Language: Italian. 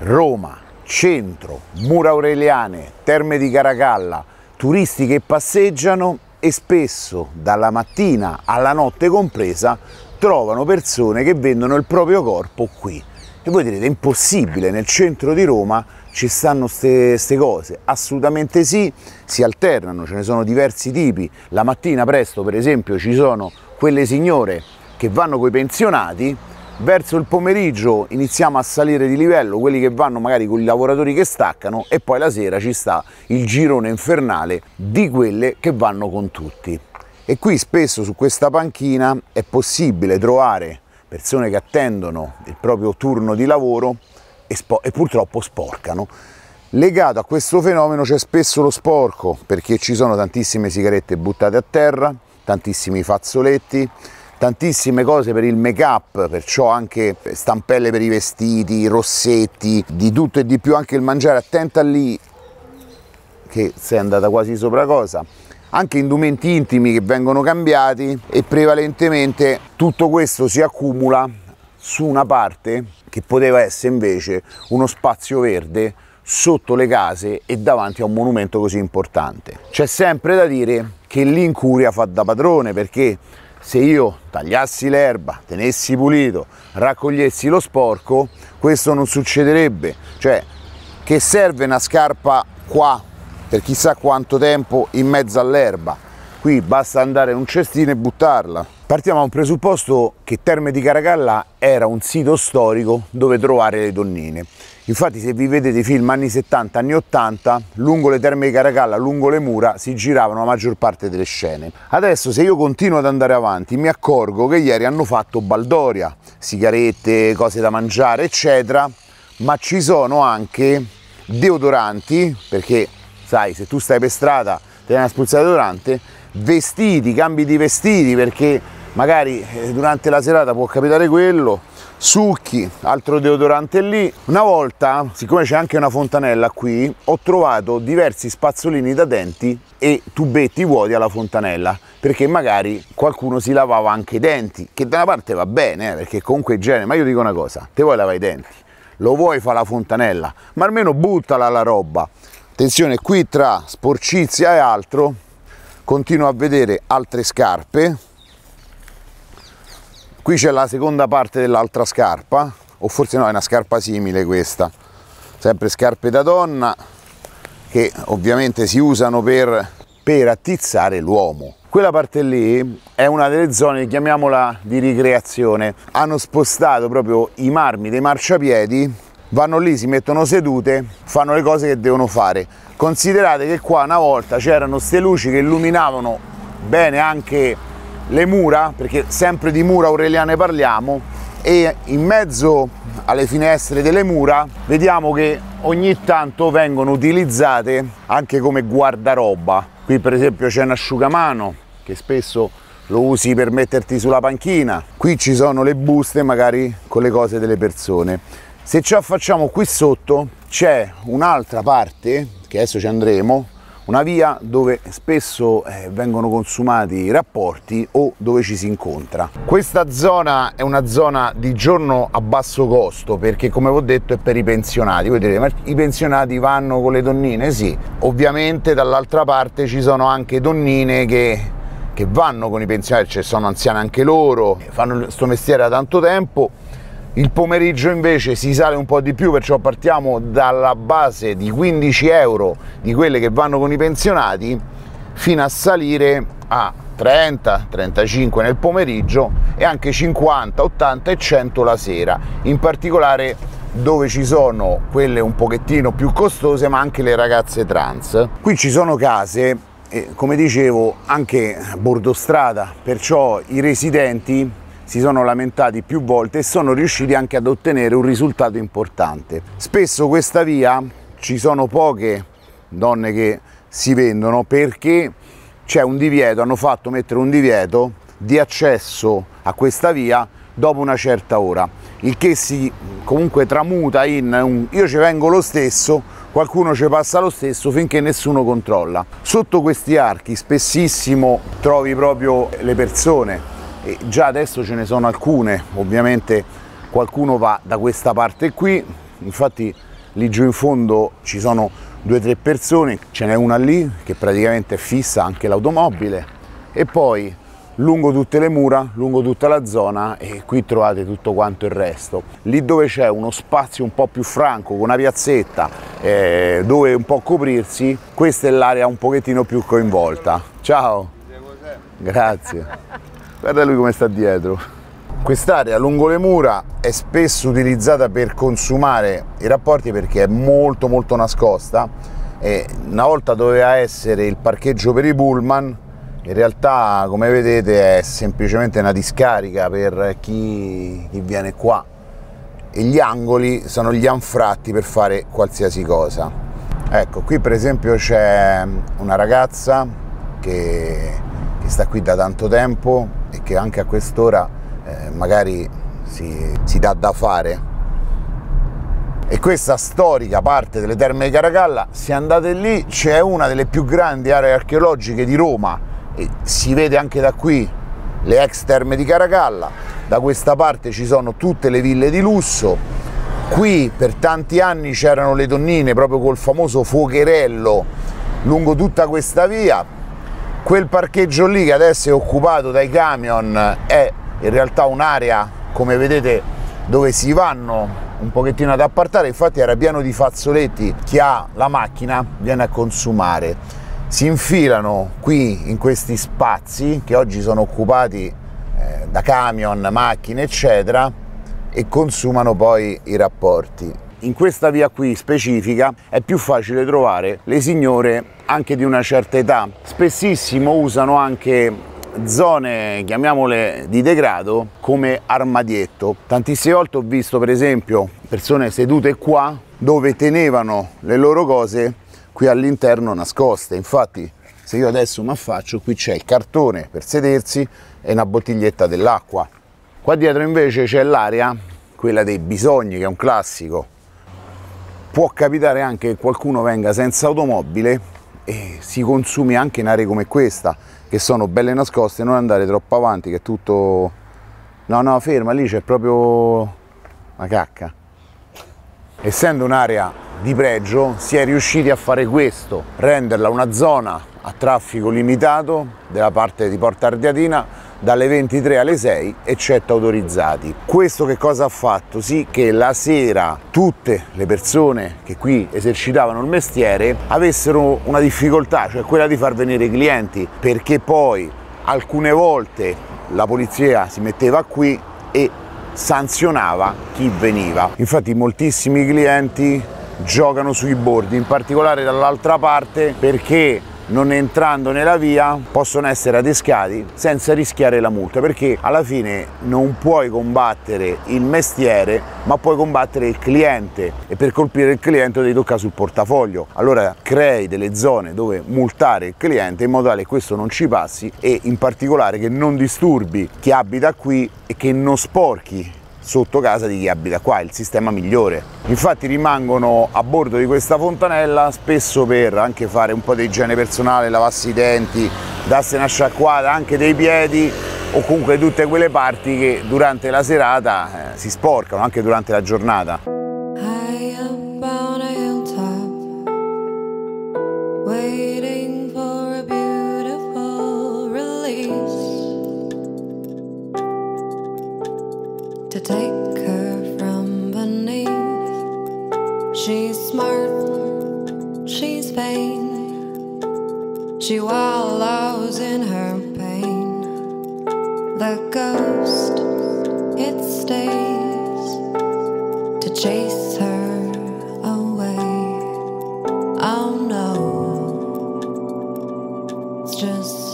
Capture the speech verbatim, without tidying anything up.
Roma, centro, mura aureliane, Terme di Caracalla, turisti che passeggiano e spesso dalla mattina alla notte compresa trovano persone che vendono il proprio corpo qui. E voi direte, è impossibile, nel centro di Roma ci stanno queste cose? Assolutamente sì, si alternano, ce ne sono diversi tipi. La mattina presto, per esempio, ci sono quelle signore che vanno coi pensionati, verso il pomeriggio iniziamo a salire di livello, quelli che vanno magari con i lavoratori che staccano, e poi la sera ci sta il girone infernale di quelle che vanno con tutti. E qui spesso su questa panchina è possibile trovare persone che attendono il proprio turno di lavoro e, e purtroppo sporcano. Legato a questo fenomeno c'è spesso lo sporco, perché ci sono tantissime sigarette buttate a terra, tantissimi fazzoletti, tantissime cose per il make up, perciò anche stampelle per i vestiti, rossetti, di tutto e di più, anche il mangiare. Attenta lì che sei andata quasi sopra cosa. Anche indumenti intimi che vengono cambiati, e prevalentemente tutto questo si accumula su una parte che poteva essere invece uno spazio verde sotto le case e davanti a un monumento così importante. C'è sempre da dire che l'incuria fa da padrone, perché se io tagliassi l'erba, tenessi pulito, raccogliessi lo sporco, questo non succederebbe. Cioè, che serve una scarpa qua per chissà quanto tempo in mezzo all'erba? Qui basta andare in un cestino e buttarla. Partiamo da un presupposto che Terme di Caracalla era un sito storico dove trovare le donnine. Infatti, se vi vedete i film anni settanta, anni ottanta, lungo le Terme di Caracalla, lungo le mura, si giravano la maggior parte delle scene. Adesso, se io continuo ad andare avanti, mi accorgo che ieri hanno fatto baldoria, sigarette, cose da mangiare, eccetera, ma ci sono anche deodoranti, perché sai, se tu stai per strada te viene a spruzzare deodorante, vestiti, cambi di vestiti, perché magari durante la serata può capitare quello, succhi, altro deodorante lì. Una volta, siccome c'è anche una fontanella qui, ho trovato diversi spazzolini da denti e tubetti vuoti alla fontanella, perché magari qualcuno si lavava anche i denti, che da una parte va bene, eh, perché comunque igiene, ma io dico una cosa, te vuoi lavare i denti, lo vuoi fare la fontanella, ma almeno buttala la roba. Attenzione, qui tra sporcizia e altro continuo a vedere altre scarpe. Qui c'è la seconda parte dell'altra scarpa, o forse no, è una scarpa simile questa. Sempre scarpe da donna che ovviamente si usano per, per attizzare l'uomo. Quella parte lì è una delle zone, chiamiamola, di ricreazione. Hanno spostato proprio i marmi dei marciapiedi, vanno lì, si mettono sedute, fanno le cose che devono fare. Considerate che qua una volta c'erano ste luci che illuminavano bene anche le mura, perché sempre di mura aureliane parliamo, e in mezzo alle finestre delle mura vediamo che ogni tanto vengono utilizzate anche come guardaroba. Qui per esempio c'è un asciugamano che spesso lo usi per metterti sulla panchina, qui ci sono le buste magari con le cose delle persone. Se ci affacciamo qui sotto c'è un'altra parte, che adesso ci andremo, una via dove spesso eh, vengono consumati i rapporti o dove ci si incontra. Questa zona è una zona di giorno a basso costo, perché come vi ho detto è per i pensionati. Voi direte, ma i pensionati vanno con le donnine? Sì, ovviamente dall'altra parte ci sono anche donnine che, che vanno con i pensionati, cioè sono anziane anche loro, fanno questo mestiere da tanto tempo. Il pomeriggio invece si sale un po' di più, perciò partiamo dalla base di quindici euro di quelle che vanno con i pensionati fino a salire a trenta trentacinque nel pomeriggio e anche cinquanta, ottanta e cento la sera, in particolare dove ci sono quelle un pochettino più costose, ma anche le ragazze trans. Qui ci sono case, eh, come dicevo, anche a bordo strada, perciò i residenti si sono lamentati più volte e sono riusciti anche ad ottenere un risultato importante. Spesso questa via ci sono poche donne che si vendono perché c'è un divieto, hanno fatto mettere un divieto di accesso a questa via dopo una certa ora, il che si comunque tramuta in un io ci vengo lo stesso, qualcuno ci passa lo stesso finché nessuno controlla. Sotto questi archi spessissimo trovi proprio le persone. E già adesso ce ne sono alcune, ovviamente qualcuno va da questa parte qui, infatti lì giù in fondo ci sono due o tre persone, ce n'è una lì che praticamente è fissa anche l'automobile, e poi lungo tutte le mura, lungo tutta la zona, e qui trovate tutto quanto il resto. Lì dove c'è uno spazio un po' più franco, con una piazzetta eh, dove un po' coprirsi, questa è l'area un pochettino più coinvolta. Ciao! Grazie! Guarda lui come sta dietro. Quest'area lungo le mura è spesso utilizzata per consumare i rapporti perché è molto molto nascosta, e una volta doveva essere il parcheggio per i pullman, in realtà come vedete è semplicemente una discarica per chi, chi viene qua, e gli angoli sono gli anfratti per fare qualsiasi cosa. Ecco, qui per esempio c'è una ragazza che, che sta qui da tanto tempo e che anche a quest'ora eh, magari si, si dà da fare. E questa storica parte delle Terme di Caracalla, se andate lì c'è una delle più grandi aree archeologiche di Roma, e si vede anche da qui le ex Terme di Caracalla. Da questa parte ci sono tutte le ville di lusso, qui per tanti anni c'erano le tonnine proprio col famoso fuocherello lungo tutta questa via. Quel parcheggio lì che adesso è occupato dai camion è in realtà un'area, come vedete, dove si vanno un pochettino ad appartare, infatti era pieno di fazzoletti, chi ha la macchina viene a consumare. Si infilano qui in questi spazi che oggi sono occupati eh, da camion, macchine eccetera, e consumano poi i rapporti. In questa via qui specifica è più facile trovare le signore anche di una certa età, spessissimo usano anche zone, chiamiamole di degrado, come armadietto. Tantissime volte ho visto per esempio persone sedute qua dove tenevano le loro cose qui all'interno nascoste. Infatti se io adesso mi affaccio, qui c'è il cartone per sedersi e una bottiglietta dell'acqua. Qua dietro invece c'è l'area, quella dei bisogni, che è un classico. Può capitare anche che qualcuno venga senza automobile e si consumi anche in aree come questa, che sono belle nascoste. Non andare troppo avanti che è tutto... no no ferma, lì c'è proprio una cacca. Essendo un'area di pregio si è riusciti a fare questo, renderla una zona a traffico limitato della parte di Porta Ardeatina dalle ventitré alle sei, eccetto autorizzati. Questo che cosa ha fatto? Sì che la sera tutte le persone che qui esercitavano il mestiere avessero una difficoltà, cioè quella di far venire i clienti, perché poi alcune volte la polizia si metteva qui e sanzionava chi veniva. Infatti moltissimi clienti giocano sui bordi, in particolare dall'altra parte, perché non entrando nella via possono essere adescati senza rischiare la multa, perché alla fine non puoi combattere il mestiere ma puoi combattere il cliente, e per colpire il cliente devi toccare sul portafoglio. Allora crei delle zone dove multare il cliente in modo tale che questo non ci passi, e in particolare che non disturbi chi abita qui e che non sporchi sotto casa di chi abita qua, è il sistema migliore. Infatti rimangono a bordo di questa fontanella spesso per anche fare un po' di igiene personale, lavarsi i denti, darsi una sciacquata anche dei piedi, o comunque tutte quelle parti che durante la serata eh, si sporcano, anche durante la giornata. To take her from beneath. She's smart, she's vain, she wallows in her pain. The ghost, it stays to chase her away. Oh no, it's just